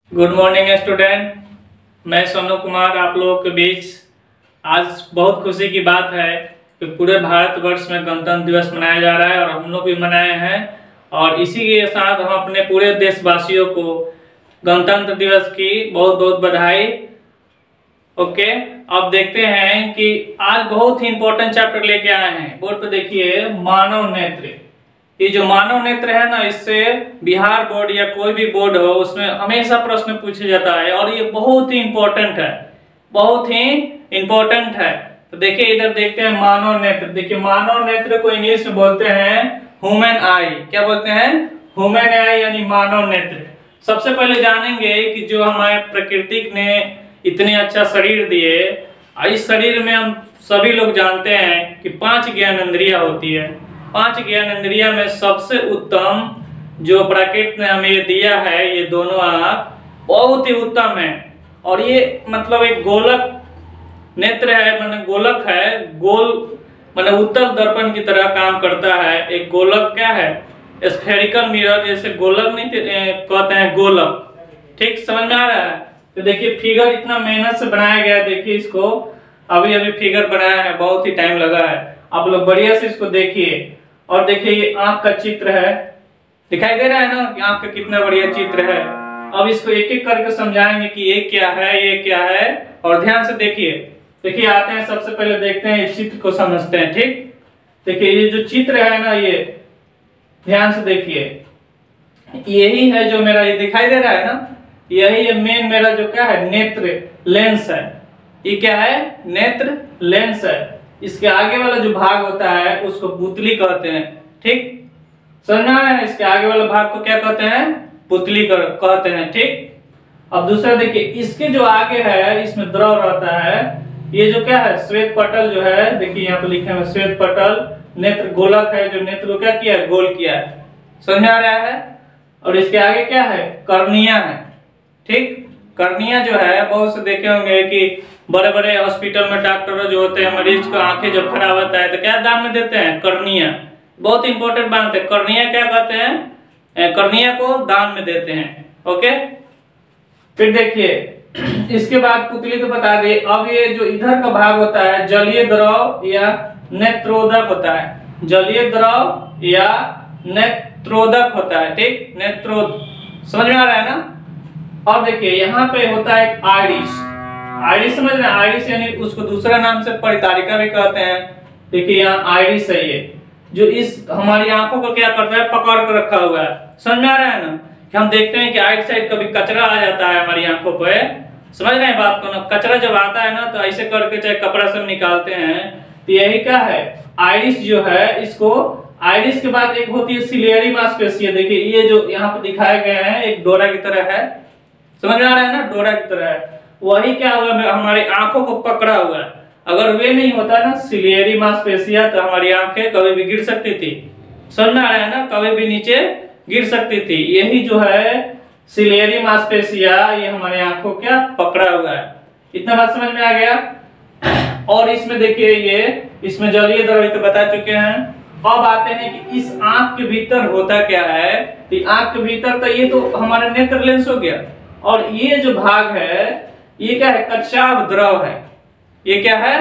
Good morning student. मैं सोनू कुमार आप लोगों के बीच। आज बहुत खुशी की बात है कि पूरे भारतवर्ष में गणतंत्र दिवस मनाया जा रहा है और हम लोग भी मनाए हैं। और इसी के साथ हम अपने पूरे देशवासियों को गणतंत्र दिवस की बहुत बहुत बधाई। ओके, अब देखते हैं कि आज बहुत ही इंपॉर्टेंट चैप्टर लेके आए हैं। बोर्ड पे देखिए, मानव नेत्र। ये जो मानव नेत्र है ना, इससे बिहार बोर्ड या कोई भी बोर्ड हो उसमें हमेशा प्रश्न पूछा जाता है और ये बहुत ही इंपॉर्टेंट है, बहुत ही इंपॉर्टेंट है। तो देखिए इधर देखते हैं मानव नेत्र। देखिए मानव नेत्र को इंग्लिश में बोलते हैं ह्यूमन आई। क्या बोलते हैं? ह्यूमन आई यानी मानव नेत्र। सबसे पहले जानेंगे कि जो हमारे प्रकृति ने इतने अच्छा शरीर दिए, इस शरीर में हम सभी लोग जानते हैं कि 5 ज्ञानेंद्रियां होती है। 5 ज्ञानेंद्रियां में सबसे उत्तम जो प्रकृति ने हमें दिया है, ये दोनों आंख बहुत ही उत्तम है। और ये मतलब एक गोलक नेत्र है, माने गोलक है, गोल माने उत्तल दर्पण की तरह काम करता है। एक गोलक क्या है? स्फेरिकल मिरर, जैसे गोलक नहीं कहते हैं, गोलक। ठीक समझ में आ रहा है? तो देखिए फिगर इतना मेहनत से बनाया गया है। देखिए इसको अभी अभी फिगर बनाया है, बहुत ही टाइम लगा है। आप लोग बढ़िया से इसको देखिए। और देखिए ये आंख का चित्र है, दिखाई दे रहा है ना कि आंख का कितना बढ़िया चित्र है। अब इसको एक एक करके समझाएंगे कि ये क्या है, ये क्या है। और ध्यान से देखिए। देखिए आते हैं, सबसे पहले देखते हैं इस चित्र को समझते हैं। ठीक, देखिए ये जो चित्र है ना, ये ध्यान से देखिए, यही है जो मेरा, ये दिखाई दे रहा है ना, यही है मेन मेरा जो क्या है, नेत्र लेंस है। ये क्या है? नेत्र लेंस है। इसके आगे वाला जो भाग होता है उसको पुतली कहते हैं। ठीक समझना है? इसके आगे वाला भाग को क्या कहते हैं? पुतली कहते हैं। ठीक, अब दूसरा देखिए, इसके जो आगे है इसमें द्रव रहता है। ये जो क्या है, श्वेत पटल जो है, देखिए यहाँ पे लिखे हुए श्वेत पटल। नेत्र गोलक है जो नेत्र को क्या किया है, गोल किया है। समझ में आ रहा है? और इसके आगे क्या है, कर्निया है। ठीक, कर्निया जो है, बहुत से देखे होंगे कि बड़े बड़े हॉस्पिटल में डॉक्टर जो होते हैं, मरीज को आंखें जब खराब होता है तो क्या दान में देते हैं? कर्निया। बहुत इंपॉर्टेंट बात है, कर्निया क्या कहते हैं? कर्निया को दान में देते हैं। ओके, फिर देखिए इसके बाद पुतली तो बता दे। अब ये जो इधर का भाग होता है, जलीय द्रव या नेत्रोदक होता है। जलीय द्रव या नेत्रोदक होता है। ठीक, नेत्रोद, समझ में आ रहा है ना? और देखिए यहाँ पे होता है एक आइरिस। आइरिस समझ रहे हैं? आइरिस यानी उसको दूसरा नाम से परितारिका भी कहते हैं। देखिए यहाँ आइरिस है, ये जो इस हमारी आंखों को क्या करता है, पकड़ कर रखा हुआ है। समझ में आ रहा है ना? कि हम देखते हैं कि आइट साइड कभी कचरा आ जाता है हमारी आंखों पे। समझ रहे हैं बात को ना? कचरा जब आता है ना तो ऐसे करके चाहे कपड़ा से निकालते हैं। तो यही क्या है, आइरिस जो है, इसको आइरिस के बाद एक होती है सिलियरी मांसपेशियां। देखिए ये जो यहाँ पे दिखाए गए हैं, एक डोरा की तरह है। समझ में आ रहा है ना? डोरा की तरह है। वही क्या हुआ, हमारी आंखों को पकड़ा हुआ है। अगर वे नहीं होता ना, सिलियरी मांसपेशियां, तो हमारी आंखें कभी भी गिर सकती थी। समझ में आ रहा है ना? कभी भी नीचे गिर सकती थी। यही जो है सिलियरी मांसपेशियां, ये हमारी आंखों क्या पकड़ा हुआ है। इतना बात समझ में आ गया? और इसमें देखिए, ये इसमें जलीय द्रव तो बता चुके हैं। अब आते हैं कि इस आंख के भीतर होता क्या है। तो आंख के भीतर तो ये तो हमारा नेत्र लेंस हो गया। और ये जो भाग है, ये क्या है, कच्चाभ द्रव है। ये क्या है,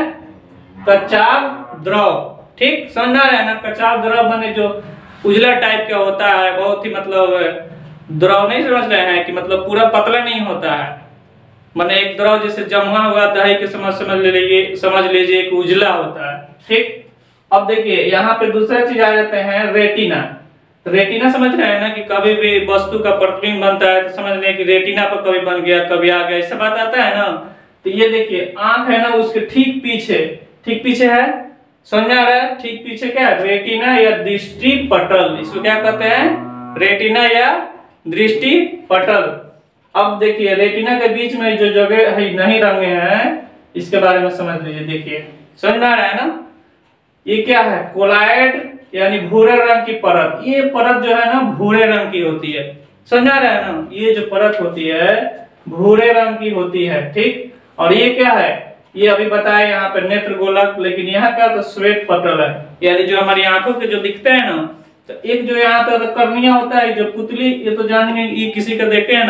कच्चाभ द्रव। ठीक समझ आ रहा है ना? कच्चाभ द्रव माने जो उजला टाइप का होता है, बहुत ही मतलब द्रव नहीं समझ रहे हैं कि मतलब पूरा पतला नहीं होता है। माने एक द्रव जैसे जमा हुआ दही के समझ लीजिए एक उजला होता है। ठीक, अब देखिए यहाँ पे दूसरा चीज आ जाते हैं, रेटिना। रेटिना समझ रहे हैं ना कि कभी भी वस्तु का प्रतिबिंब बनता है तो समझ रहे हैं कि रेटिना पर कभी बन गया, कभी आ गया, ऐसा बात आता है ना? तो ये देखिए आंख है ना, उसके ठीक पीछे है। समझ में आ रहा है? ठीक पीछे क्या है, रेटिना या दृष्टि पटल। इसको क्या कहते हैं? रेटिना या दृष्टि पटल। अब देखिए रेटिना के बीच में जो जगह है नहीं रंगे हैं, इसके बारे में समझ लीजिए। देखिए समझ में आ रहा है ना? ये क्या है, कोलाइड यानी भूरे रंग की परत। ये परत जो है ना भूरे रंग की होती है। समझ आ रहा है ना? ये जो परत होती है भूरे रंग की होती है। ठीक, और ये क्या है, ये अभी बताया यहाँ पे नेत्र गोलक, लेकिन यहाँ क्या तो श्वेत पटल है, यानी जो हमारी आंखों के जो दिखते हैं ना। तो एक जो यहाँ पे कर्निया होता है, जो पुतली, ये तो जानेंगे, ये किसी का देखे है ना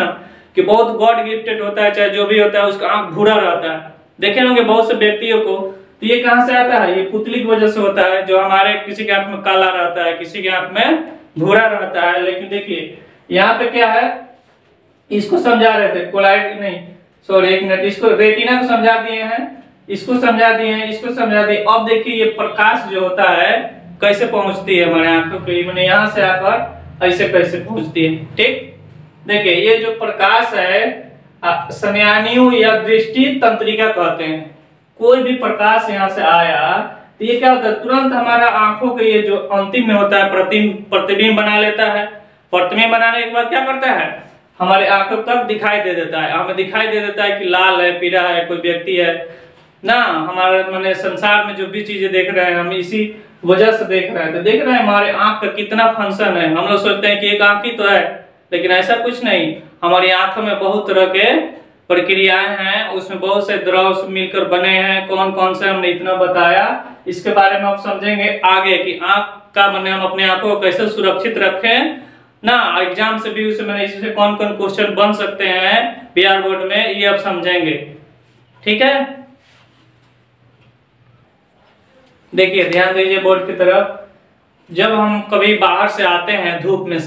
कि बहुत गॉड गिफ्टेड होता है, चाहे जो भी होता है, उसका आंख भूरा रहता है। देखे होंगे बहुत से व्यक्तियों को। तो ये कहां से आता है? ये पुतली की वजह से होता है, जो हमारे किसी के आंख में काला रहता है, किसी के आंख में भूरा रहता है। लेकिन देखिए यहाँ पे क्या है, इसको समझा रहे थे, कोलाइड नहीं, सॉरी एक मिनट, इसको रेटिना को समझा दिए हैं, इसको समझा दिए हैं, इसको समझा दिए। अब देखिए ये प्रकाश जो होता है कैसे पहुंचती है हमारे आंखों के, मैंने यहाँ से आकर ऐसे कैसे पहुंचती है। ठीक, देखिए ये जो प्रकाश है समयानियों या दृष्टि तंत्रिका कहते हैं। कोई भी प्रकाश यहाँ से आया तो ये क्या होता है, तुरंत हमारा आंखों के ये जो अंतिम में होता है प्रतिबिंब बना लेता है। प्रतिबिंब बनाने के बाद क्या करता है, हमारे आंखों तक दिखाई दे देता है, हमें दिखाई दे देता है कि लाल है, पीला है, कोई व्यक्ति है ना। हमारे मैंने संसार में जो भी चीजें देख रहे हैं हम इसी वजह से देख रहे हैं। तो देख रहे हैं हमारे आंख का कितना फंक्शन है। हम लोग सोचते हैं कि एक आंख ही तो है, लेकिन ऐसा कुछ नहीं। हमारी आंखों में बहुत तरह के प्रक्रियाएं हैं, उसमें बहुत से द्रव मिलकर बने हैं। कौन कौन से हमने इतना बताया, इसके बारे में आप समझेंगे आगे कि आंख का मैंने हम अपने आंखों को कैसे सुरक्षित रखें ना। एग्जाम से भी उसे मैंने इससे कौन कौन क्वेश्चन बन सकते हैं बिहार बोर्ड में, ये आप समझेंगे। ठीक है, देखिए ध्यान दीजिए बोर्ड की तरफ। जब हम कभी बाहर से आते हैं धूप में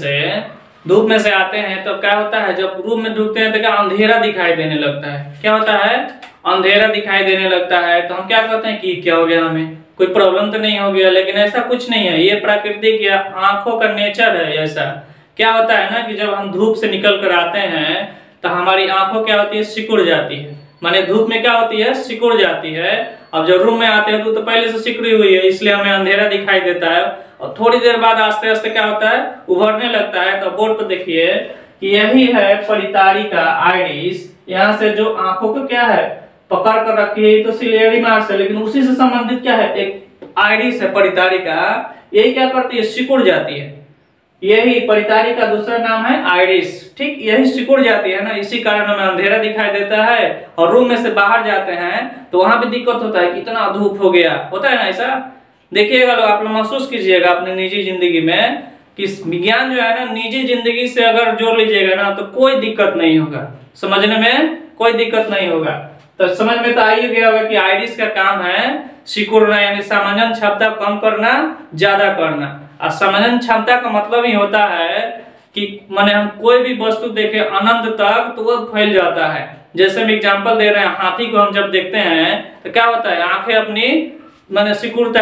से आते हैं तो क्या होता है, जब रूम में ढुकते हैं तो क्या अंधेरा दिखाई देने लगता है। क्या होता है, अंधेरा दिखाई देने लगता है। तो हम क्या कहते हैं कि क्या हो गया, हमें कोई प्रॉब्लम तो नहीं हो गया। लेकिन ऐसा कुछ नहीं है, ये प्राकृतिक या आंखों का नेचर है। ऐसा क्या होता है ना कि जब हम धूप से निकल कर आते हैं तो हमारी आंखों क्या होती है, सिकुड़ जाती है। माने धूप में क्या होती है, सिकुड़ जाती है। अब जब रूम में आते हैं तो पहले से सिकुड़ी हुई है, इसलिए हमें अंधेरा दिखाई देता है। और थोड़ी देर बाद आस्ते आस्ते क्या होता है, उभरने लगता है। तो बोर्ड पर देखिए कि यही है परितारिका आइरिस। यहाँ से जो आंखों को क्या है पकड़ कर रखी है, तो सिलियरी मार्स है, लेकिन उसी से संबंधित क्या है, एक आइरिस है परितारिका। यही क्या करती है, सिकुड़ जाती है। यही परितारिका का दूसरा नाम है आइरिस। ठीक, यही सिकुड़ जाती है ना, इसी कारण हमें अंधेरा दिखाई देता है। और रूम में से बाहर जाते हैं तो वहां भी दिक्कत होता है कि इतना धूप हो गया, होता है ना ऐसा। देखिएगा लोग, आप लोग महसूस कीजिएगा अपने निजी जिंदगी में कि विज्ञान जो है ना, निजी जिंदगी से अगर जोड़ लीजिएगा ना तो कोई दिक्कत नहीं होगा, समझने में कोई दिक्कत नहीं होगा। तो समझ में तो आ ही गया होगा कि आइरिस का काम है सिकुड़ना, यानी समानन क्षमता कम करना, ज्यादा करना। और समानन क्षमता का मतलब ही होता है कि माने हम कोई भी वस्तु देखें अनंत तक तो वो फैल जाता है। जैसे हम एग्जांपल दे रहे हैं, हाथी को हम जब देखते हैं तो क्या होता है, आंखें अपनी माने सिकुड़ता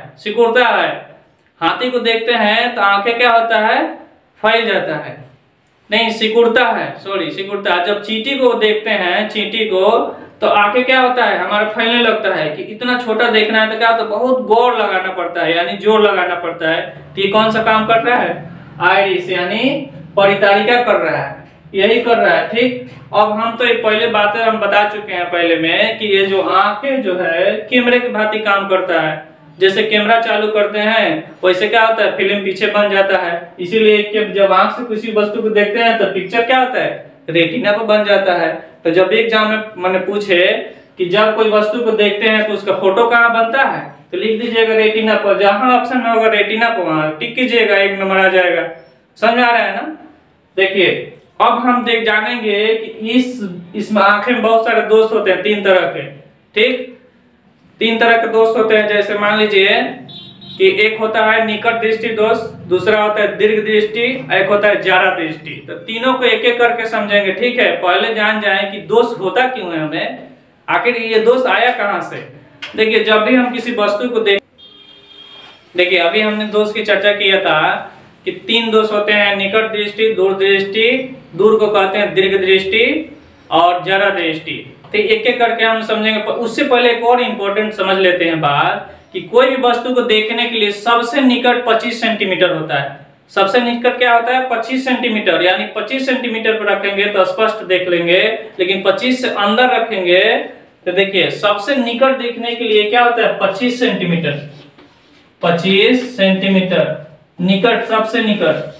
है। हाथी को देखते हैं तो आंखें क्या होता है, फैल जाता है, नहीं सिकुड़ता है, सॉरी सिकुड़ता है। जब चींटी को देखते हैं, चींटी को, तो आंखें क्या होता है हमारा फैलने लगता है कि इतना छोटा देखना है तो क्या होता है, बहुत गौर लगाना पड़ता है, यानी जोर लगाना पड़ता है। तो ये कौन सा काम कर रहा है, आइरिस यानी परितारिका कर रहा है, यही कर रहा है। ठीक, अब हम तो पहले बातें हम बता चुके हैं पहले में कि ये जो आंखें जो है कैमरे की भांति काम करता है। जैसे कैमरा चालू करते हैं वैसे क्या होता है, फिल्म पीछे बन जाता है। इसीलिए जब आंख से किसी वस्तु को देखते हैं तो पिक्चर क्या होता है, रेटिना पर बन जाता है। तो जब भी एग्जाम में मैंने पूछे कि जब कोई वस्तु को देखते हैं तो उसका फोटो कहाँ बनता है, तो लिख दीजिएगा रेटिना पर। जहां ऑप्शन में होगा रेटिना पर वहां टिक कीजिएगा, 1 नंबर आ जाएगा। समझ आ रहा है ना। देखिए अब हम जानेंगे कि इसमें आंखें में बहुत सारे दोष होते हैं, 3 तरह के। ठीक, 3 तरह के दोष होते हैं। जैसे मान लीजिए कि एक होता है निकट दृष्टि दोष, दूसरा होता है दीर्घ दृष्टि, एक होता है ज्यादा दृष्टि। तो तीनों को एक एक करके समझेंगे। ठीक है, पहले जान जाएं कि दोष होता क्यों है हमें, आखिर ये दोष आया कहां से। देखिए जब भी हम किसी वस्तु को देखिए अभी हमने दोष की चर्चा किया था कि 3 दोष होते हैं, निकट दृष्टि, दूर दृष्टि, दूर को कहते हैं दीर्घ दृष्टि, और ज्यादा दृष्टि। तो एक एक करके हम समझेंगे। उससे पहले एक और इम्पोर्टेंट समझ लेते हैं बात कि कोई भी वस्तु को देखने के लिए सबसे निकट 25 सेंटीमीटर होता है। सबसे निकट क्या होता है, 25 सेंटीमीटर, यानी 25 सेंटीमीटर पर रखेंगे तो स्पष्ट देख लेंगे, लेकिन 25 से अंदर रखेंगे तो देखिए सबसे निकट देखने के लिए क्या होता है, 25 सेंटीमीटर। 25 सेंटीमीटर निकट, सबसे निकट।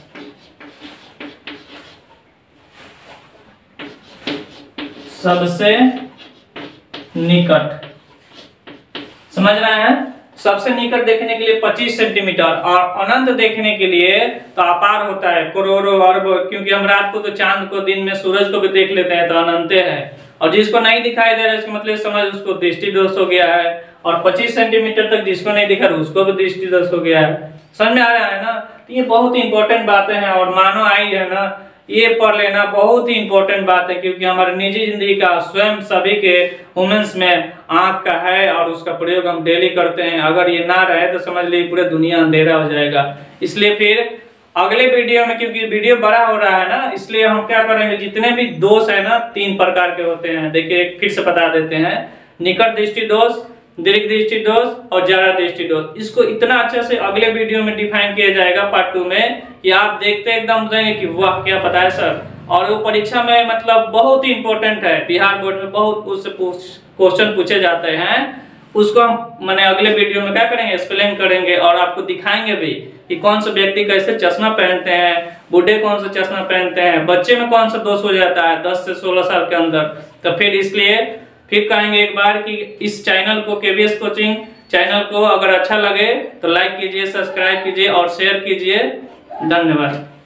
सबसे निकट, समझ रहे हैं, सबसे निकट देखने के लिए 25 सेंटीमीटर और अनंत देखने के लिए तो अपार होता है, करोड़ों अरब, क्योंकि हम रात को तो चांद को, दिन में सूरज को भी देख लेते हैं तो अनंत है। और जिसको नहीं दिखाई दे रहा है इसका मतलब समझ उसको दृष्टि दोष हो गया है। और 25 सेंटीमीटर तक जिसको नहीं दिखा रहा उसको भी दृष्टि दोष हो गया है। समझ में आ रहा है ना? तो ये बहुत ही इंपॉर्टेंट बातें हैं और मानो आई है ना, ये पढ़ लेना बहुत ही इंपॉर्टेंट बात है, क्योंकि हमारे निजी जिंदगी का स्वयं सभी के वुमेन्स में आंख का है और उसका प्रयोग हम डेली करते हैं। अगर ये ना रहे तो समझ लीजिए पूरे दुनिया अंधेरा हो जाएगा। इसलिए फिर अगले वीडियो में, क्योंकि वीडियो बड़ा हो रहा है ना, इसलिए हम क्या करेंगे, जितने भी दोष है ना 3 प्रकार के होते हैं। देखिए फिर से बता देते हैं, निकट दृष्टि दोष, दीर्घ दृष्टि दोष और जरा दृष्टि दोष। इसको इतना अच्छे से अगले वीडियो में डिफाइन किया जाएगा पार्ट 2 में कि आप देखते एकदम देंगे कि वाह क्या पता है सर। और वो परीक्षा में मतलब बहुत ही इंपॉर्टेंट है, बिहार बोर्ड में बहुत उससे क्वेश्चन पूछे जाते हैं। उसको हम मैंने अगले वीडियो में क्या करेंगे, एक्सप्लेन करेंगे और आपको दिखाएंगे भी कि कौन सा व्यक्ति कैसे चश्मा पहनते हैं, बूढ़े कौन सा चश्मा पहनते हैं, बच्चे में कौन सा दोष हो जाता है 10 से 16 साल के अंदर। तो फिर इसलिए फिर कहेंगे एक बार कि इस चैनल को, केवीएस कोचिंग चैनल को अगर अच्छा लगे तो लाइक कीजिए, सब्सक्राइब कीजिए और शेयर कीजिए। धन्यवाद।